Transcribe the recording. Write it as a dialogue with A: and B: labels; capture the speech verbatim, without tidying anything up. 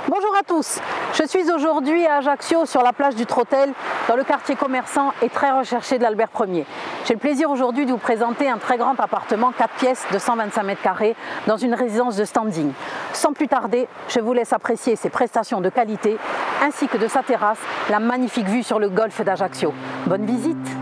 A: Bonjour à tous, je suis aujourd'hui à Ajaccio sur la plage du Trottel dans le quartier commerçant et très recherché de l'Albert Ier. J'ai le plaisir aujourd'hui de vous présenter un très grand appartement quatre pièces de cent vingt-cinq mètres carrés dans une résidence de standing. Sans plus tarder, je vous laisse apprécier ses prestations de qualité ainsi que de sa terrasse, la magnifique vue sur le golfe d'Ajaccio. Bonne visite!